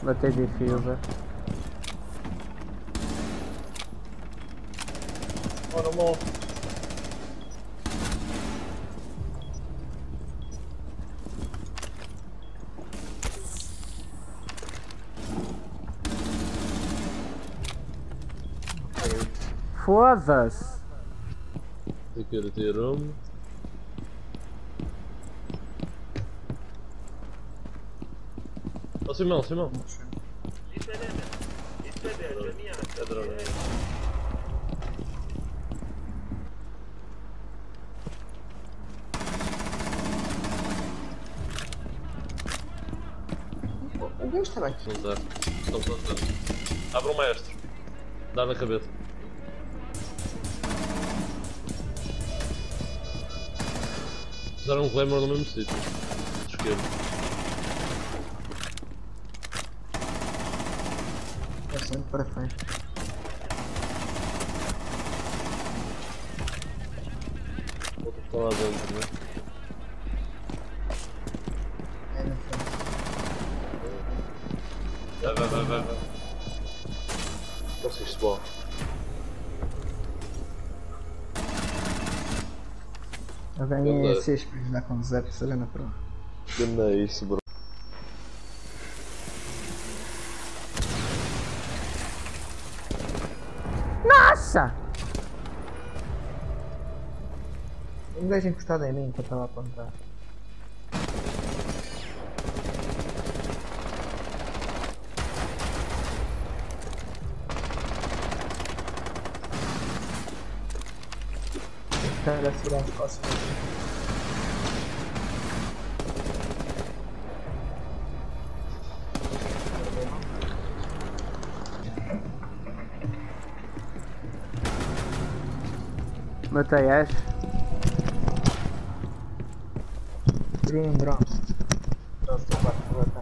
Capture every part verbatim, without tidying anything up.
Bater diffuser. Ora, morre. Foda-se! Security room. Oh Simão, Simão. É droga. Onde está aqui? Não está. Estão todos dentro. Abre um maestro. Dá na cabeça. Fizeram um glamour no mesmo sítio. Esquerdo. É sempre para frente. Outro está lá dentro, não é? É na frente. Vai, vai, vai, vai, vai. Conseguiste bom. Eu ganhei seis para ajudar com zero para saber na prova. Não é isso, bro. Nossa! Um gajo encostado em mim que eu estava a apontar. Cara, tirar as costas. Matei Ash. Tirei um drone. Drone, estou quase a matar.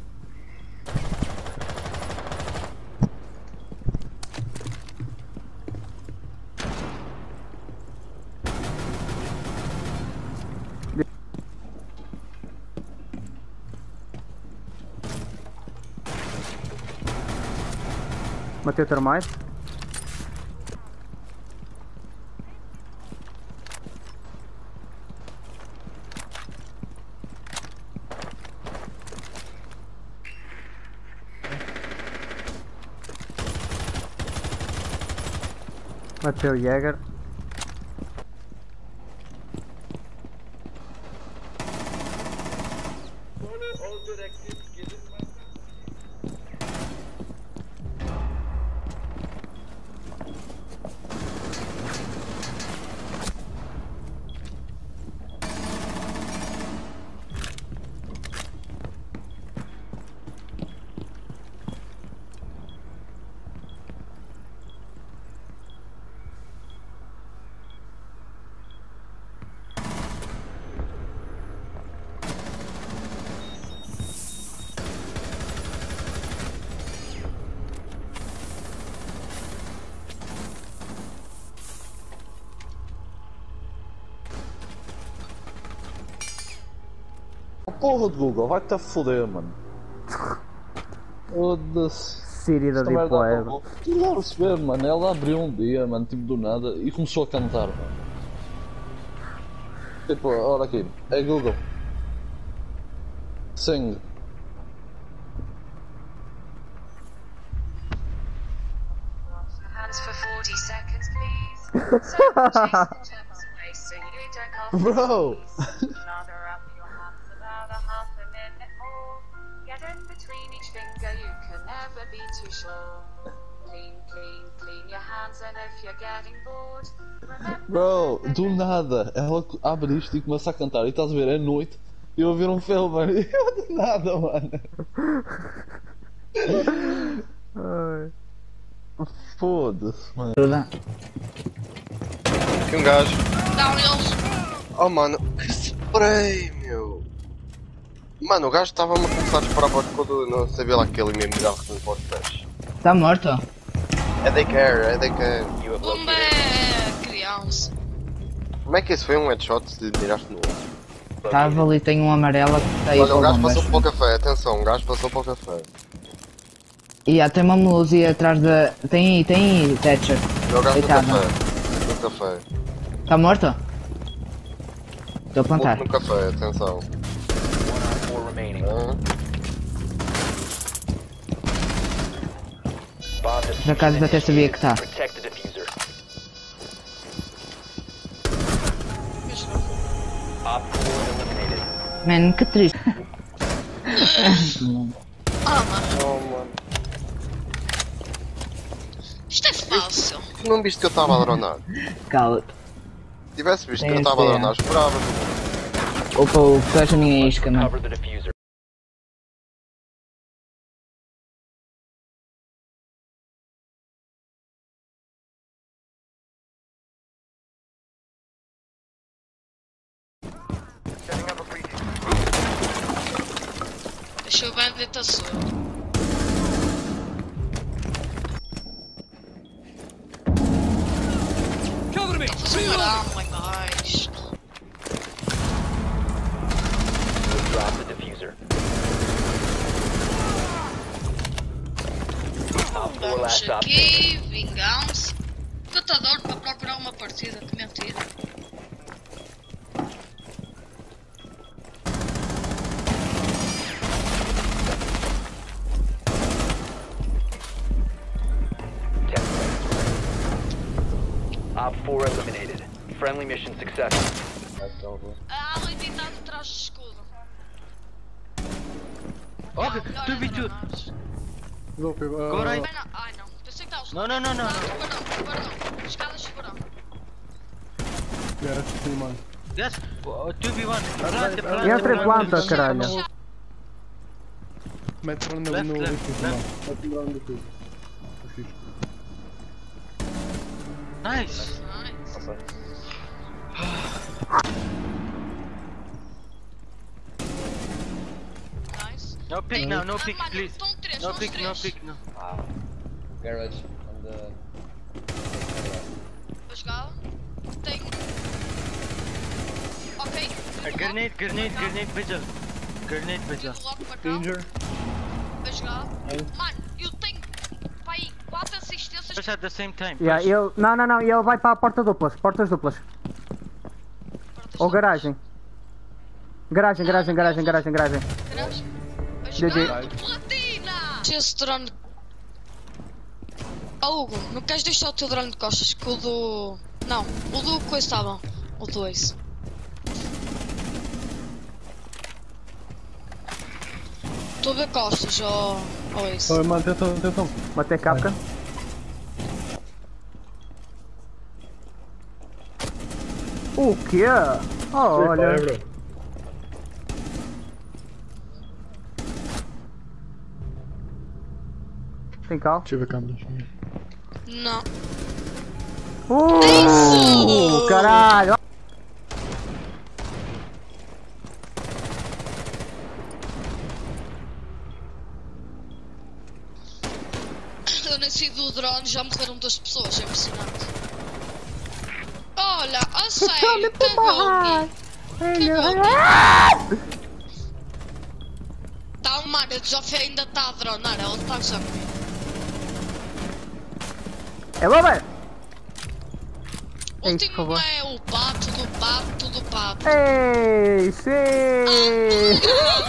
Matei o termite. Matei o Jäger. Porra de Google, vai-te a foder, mano. Foda-se. Siri da Deep Web. Tu não perceber, mano, ela abriu um dia, mano, tipo do nada, e começou a cantar, mano. Tipo, olha aqui, é Google. Sing. Hands for forty seconds, please. So chase the germs away so you don't cough. Bro! Lather up your hands about a half a minute more. Get in between each finger, you can never be too sure. Clean, clean, clean your hands, and if you're getting bored, remember. Bro, do nada, ela abre isto e começa a cantar, e estás a ver, é noite, e eu a ver um filme, mano, e eu do nada, mano. Ai. Foda-se, mano. Aqui um gajo. Oh mano, que spray, meu. Mano, o gajo estava-me a começar a disparar para o quando não sabia lá que ele me mirava com o portas. Está morto? É they care, é they care. You have Bomba é criança. Como é que isso foi um headshot se miraste no outro? Estava ali, tem um amarelo que está aí. Olha, para o gajo bombas. passou para o café, atenção, o gajo passou para o café. E há, tem uma música atrás da... Tem aí, tem aí, Thatcher. Meu gajo no Coitado. café. No café. Tá morto? Estou a plantar. No café, atenção. Ah. Por acaso até sabia que tá. Mano, que triste. Ah, mano. Oh, mano. Isto é fácil. Tu não viste que eu estava a dronar? Cala-te. Se tivesse visto que Tem eu estava a esse, dronar, é. esperava. Opa, o que fecha a minha isca, mano. Deixa eu ver dentro da sua. Vou fazer um arame lá embaixo. Vamos aqui, vingamos. Catador para procurar uma partida, que mentira. Op four eliminated. Friendly mission successful. A ala está atrás do escudo. Ok, tu vi tu. Go, pegou. Go right. Ai não, ai não. Pensei que estava No, no, no, no, no. Perdão, perdão. Escadas de verão. Era assim, mano. Yes, two v one. Plante, plante, Entra e plante. planta, caralho. Mete para no Left, no left, refúgio, left. mano. Mete para no refúgio. Refúgio. Nice. Nice. Nice. No pick now, no pick, Mano, please. estão três, No estão pick, no três. pick, no. Garage on the. Vou jogar. Tem. Ok. A grenade, grenade, grenade vigil. Grenade vigil. Logo para cá. Danger. Vou jogar. Mano, eu tenho. Pai, quatro assistências. Push at the same time. Yeah, push. ele... Não, não, não, ele vai para a porta duplas, portas duplas. Ou garagem. Garagem, garagem, garagem, garagem, garagem. Vou G G. jogar. Platina! Esse drone. Oh, Hugo, não queres deixar o teu drone de costas? Que o do. Não, o do coisa está bom. O do Ace. Estou a ver costas, ó. Oh, Ace. Oi, mano, atenção, atenção. Matei capca. O quê? Oh, olha. Tem cal? Deixa eu ver câmeras. Não. Uh, Isso! caralho! Eu nasci do drone e já morreram duas pessoas, é impressionante. Olha, a sério, cagou-me. Cagou-me. Tá, mano, o Joffrey ainda está a dronar, ela está a usar. É bom, velho! O Ei, último por favor. é o pato do pato do pato. Ei, sim!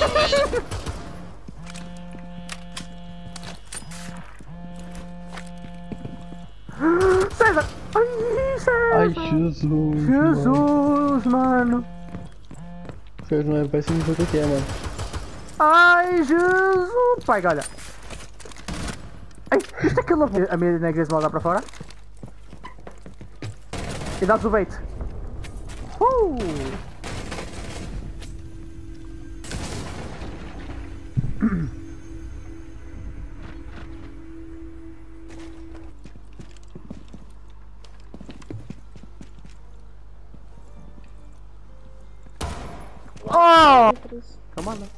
César! Ai, César! Ai, Jesus. Jesus, mano! Vocês não é péssimo o que é, mano. Ai, Jesus! Pai, olha! Ai, isto é aquilo a minha negra de lá para fora? E dá-nos o bait! Uh! Oh! Calma lá.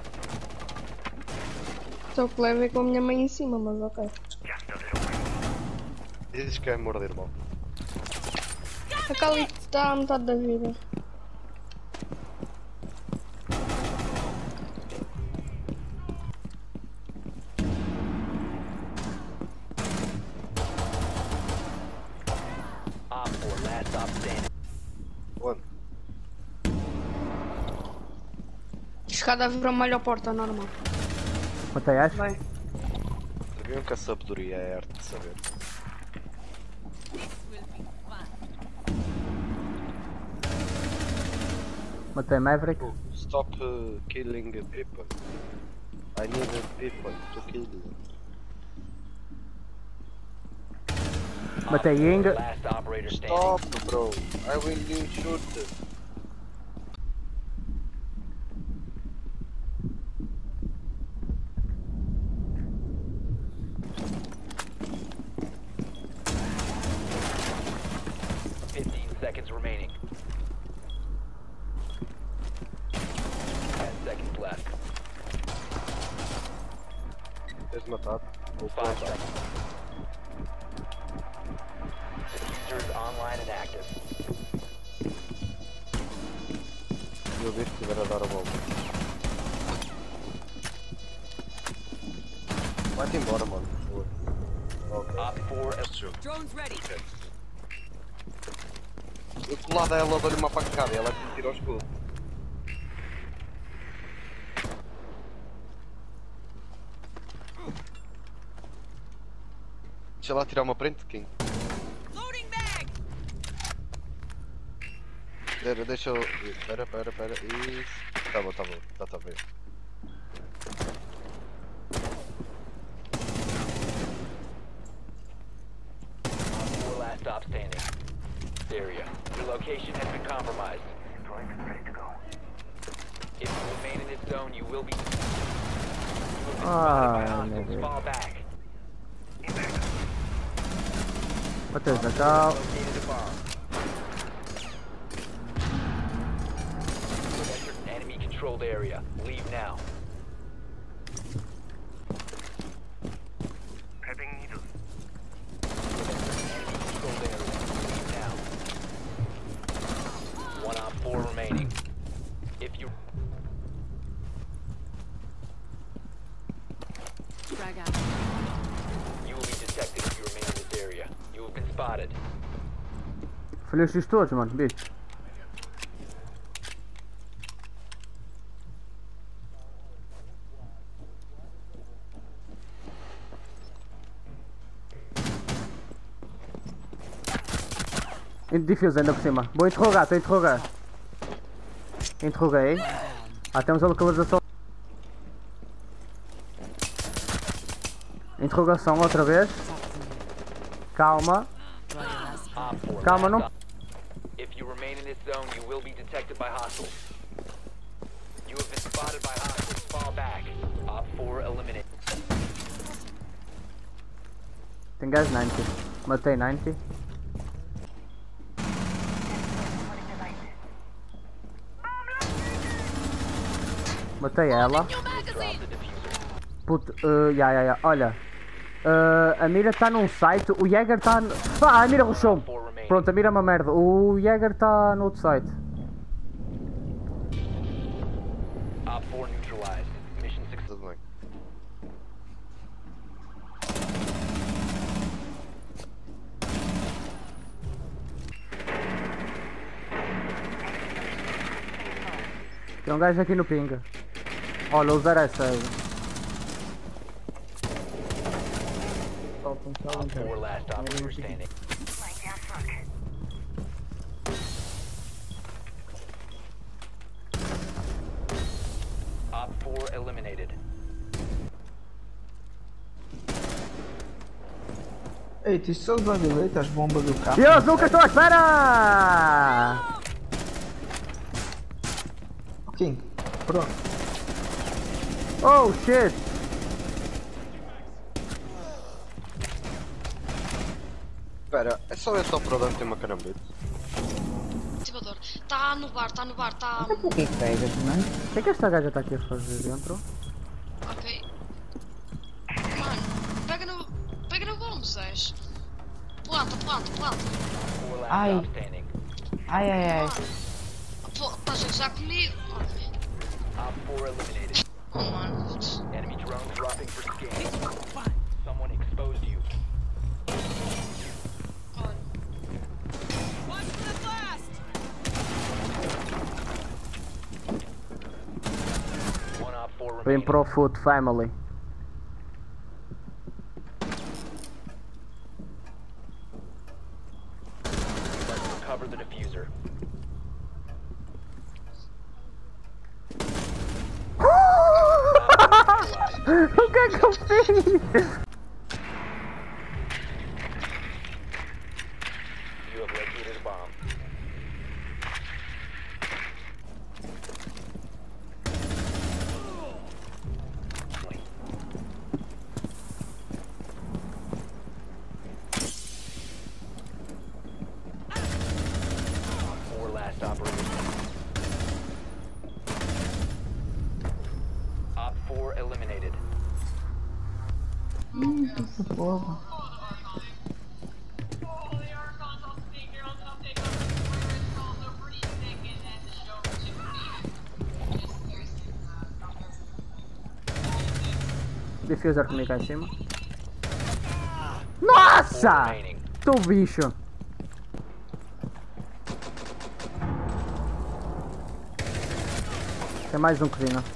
Só que levei com a minha mãe em cima, mas ok. Dizes que é morder, irmão. A Cali está a metade da vida. Escada vermelha ou porta normal. Matei, acho. Vai. Sabiam que a sabedoria é a arte de saber. Matei Maverick. Stop uh, killing people. I need people to kill you. Matei Ying. Last operator standing. Stop, bro. I will you shoot. Fifteen seconds remaining. Ten seconds left. Tens matado. Vou Five plantar. seconds. Diffuser is online and active. Eu vi que estiver a dar a volta. Vai-te embora, mano. Boa. Ok. Op four Drones ready. Eu colado a ela, dou-lhe uma facada e ela que me tira o escudo. Deixa lá tirar uma print, King. Espera, deixa eu... Espera, espera, espera. Isso. Tá bom, tá bom. Tá, tá bem. four last stop standing. Area. Your location has been compromised. If you remain in this zone, you will be. You will be spotted by Ah, hostiles. meu Fall back. Matei o Zagal. Located a bomb. Enter enemy controlled area. Leave now. Prepping needle. Enemy controlled area. Leave now. One on four remaining. If you Drag out. you will be detected if you remain in this area. You have been spotted. Falhei os todos, mano, bicho. Defuse ainda por cima. Vou interrogar, estou a interrogar. Interroguei. Ah, temos a localização. Interrogação outra vez. Calma. Op four Calma, last não. stop. If you remain in this zone, you will be detected by hostiles. You have been spotted by hostiles. Fall back. Op four eliminated. Tem gás noventa. Matei noventa. Matei ela. Drop the diffuser. Puto, uh, ya, ya, ya. Olha. Uh, a mira está num site, o Jäger está. No... Ah, a mira rushou. Pronto, a mira é uma merda. O Jäger está no outro site. Op four neutralized. Mission success. Tudo bem. Tem um gajo aqui no pinga. Olha, usar essa aí. Op four last operator standing. Op four eliminated. Ei, tu só habilita as bombas do carro. Deus, nunca estou à espera! King, pronto. Oh shit! Espera, é só esse operador que tem uma carambete. Ativador. Tá no bar, tá no bar, tá. Por que que pegas, mano? O que é que esta gaja está aqui a fazer dentro? Ok. Mano, pega no. Pega no bom, Zés. Planta, planta, planta. Four last Ai. stop standing. Ai, ai, ai. Pô, estás a usar comigo? Ok. Op four eliminated. Oh, mano. putz. Enemy drones dropping for scanning. Someone exposed you. Olha. Vem para o foot, family. Recover the diffuser. O que é que eu fiz? You have located a bomb. Four last operators. Op four eliminated. Hum, que porra. Diffuser comigo cá em cima. Nossa! Tô bicho. Tem mais um cozinha.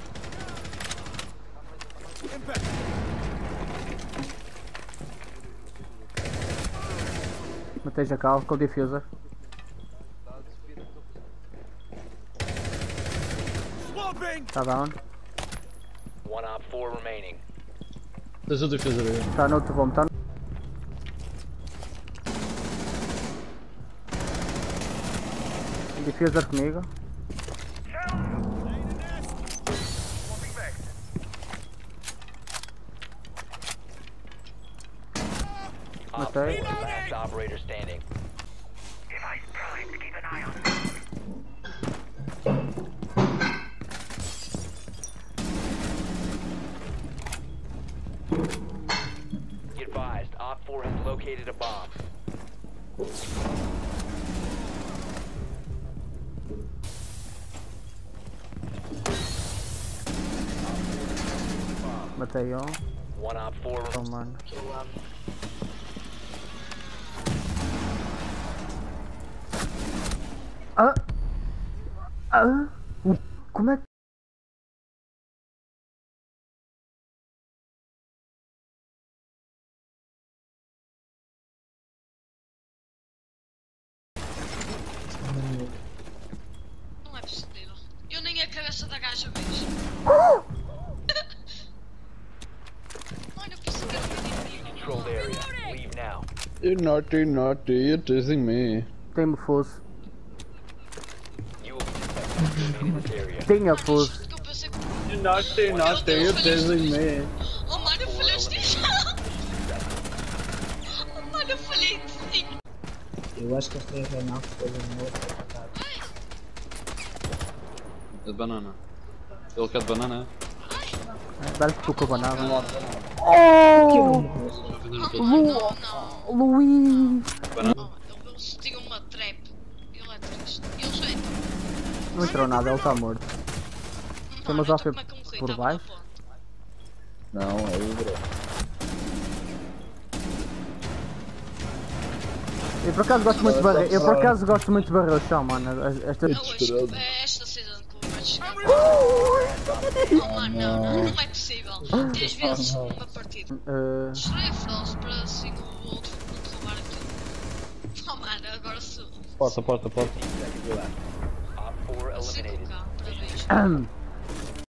Matei Jacal com o diffuser. Tá down. One op four remaining. Tens o diffuser aí. Tá no outro bomb, tá no... Diffuser comigo. Op four last operator standing. Be advised, Op four has located a bomb. Matei um. One Op four Oh, mano. Ah! Ah! O- Como é que... Não é possível. Eu nem a cabeça da gaja vejo. Mano, eu preciso ver o que controlled area. Leave now. You're naughty, naughty, you're teasing me. Tem-me fuso. You will be detected if you remain in this area. Tinha fuso. eu pensei que... You're naughty, naughty, you're teasing me. Oh mano, eu falhei este Oh mano, eu falhei sim. Eu acho que eles têm Renato pelo meu. É de banana. Ele quer de banana? Dá-lhe que tu com a banana. Oh! Lu... Luís! Oh, eles tinham uma trap. Ele é triste. Eles já entram. Não entrou nada, ele está morto. Tem umas off por baixo? Não, é o bro. Eu por acaso gosto muito de barrer. Eu por acaso gosto muito de barrer o chão, mano. Esta... Não, hoje, é esta season que vai chegar. Oh mano, não, não, não é possível. dez vezes uma partida. Uh... Destrói a Frost para assim o outro não roubar aquilo. Oh mano, agora sou. Porta, porta, porta. Op four eliminated. Sei cá, parabéns.